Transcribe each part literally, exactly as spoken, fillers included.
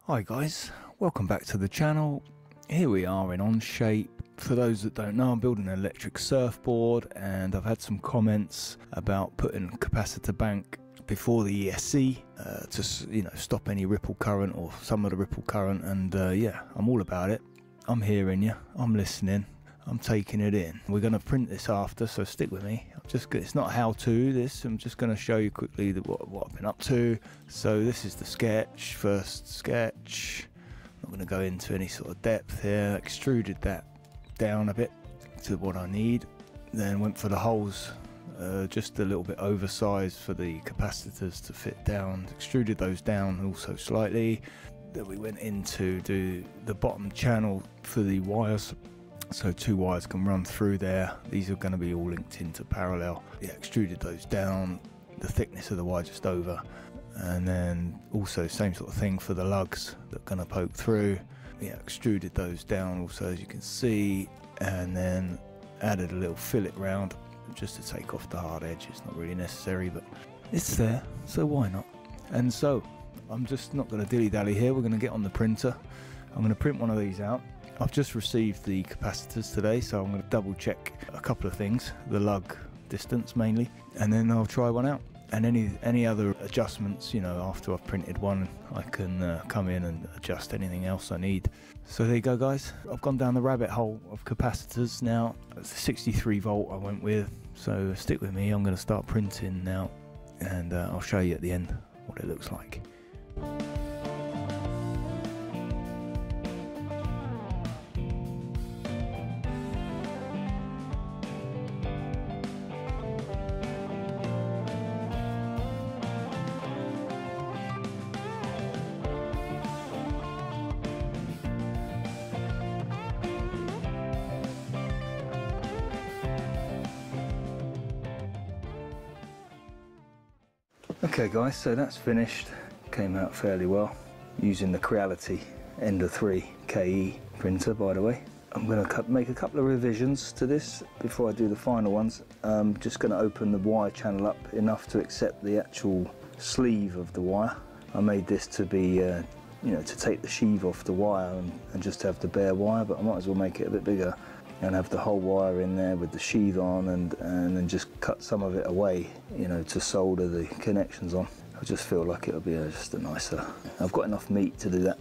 Hi guys, welcome back to the channel. Here we are in Onshape. For those that don't know, I'm building an electric surfboard, and I've had some comments about putting capacitor bank before the E S C uh, to you know stop any ripple current or some of the ripple current, and uh, yeah, I'm all about it. I'm hearing you, I'm listening, I'm taking it in. We're going to print this after, so stick with me. I'm just it's not how to this, I'm just going to show you quickly the, what, what I've been up to. So this is the sketch, first sketch. Not going to go into any sort of depth here. Extruded that down a bit to what I need, then went for the holes, uh, just a little bit oversized for the capacitors to fit down, extruded those down also slightly. Then we went into do the bottom channel for the wires, so two wires can run through there. These are going to be all linked into parallel. Yeah, extruded those down, the thickness of the wire just over, and then also same sort of thing for the lugs that are going to poke through. Yeah, extruded those down also, as you can see, and then added a little fillet round just to take off the hard edge. It's not really necessary, but it's there, so why not? And so I'm just not going to dilly-dally here. We're going to get on the printer. I'm going to print one of these out. I've just received the capacitors today, so I'm going to double check a couple of things, the lug distance mainly, and then I'll try one out. And any any other adjustments, you know, after I've printed one, I can uh, come in and adjust anything else I need. So there you go, guys. I've gone down the rabbit hole of capacitors now. It's a sixty-three volt I went with, so stick with me. I'm going to start printing now, and uh, I'll show you at the end what it looks like. Okay guys, so that's finished. Came out fairly well using the Creality Ender three K E printer, by the way. I'm going to make a couple of revisions to this before I do the final ones. I'm just going to open the wire channel up enough to accept the actual sleeve of the wire. I made this to be, uh, you know, to take the sheave off the wire and, and just have the bare wire, but I might as well make it a bit bigger and have the whole wire in there with the sheath on, and, and then just cut some of it away, you know, to solder the connections on. I just feel like it'll be a, just a nicer, I've got enough meat to do that.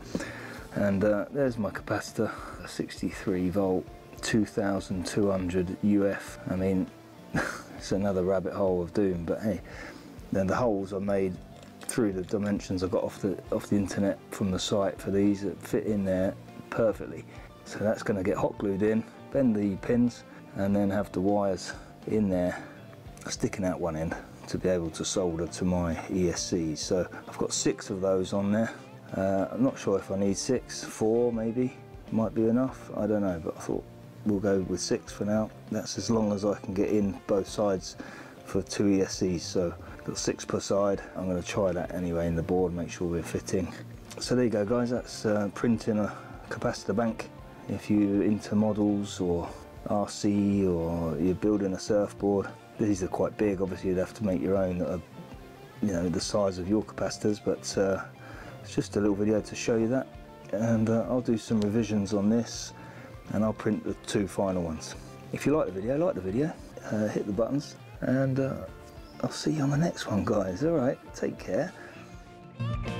And uh, there's my capacitor, sixty-three volt, two thousand two hundred U F. I mean, it's another rabbit hole of doom, but hey. Then the holes are made through the dimensions I got off the, off the internet from the site for these that fit in there perfectly. So that's going to get hot glued in, bend the pins, and then have the wires in there sticking out one end to be able to solder to my E S Cs. So I've got six of those on there. Uh, I'm not sure if I need six, four maybe, might be enough, I don't know, but I thought we'll go with six for now. That's as long as I can get in both sides for two E S Cs, so I've got six per side. I'm going to try that anyway in the board, make sure we're fitting. So there you go guys, that's uh, printing a capacitor bank. If you're into models or R C or you're building a surfboard, these are quite big. Obviously you'd have to make your own that are, you know, the size of your capacitors, but uh, it's just a little video to show you that. And uh, I'll do some revisions on this, and I'll print the two final ones. If you like the video, like the video, uh, hit the buttons, and uh, I'll see you on the next one, guys. All right, take care.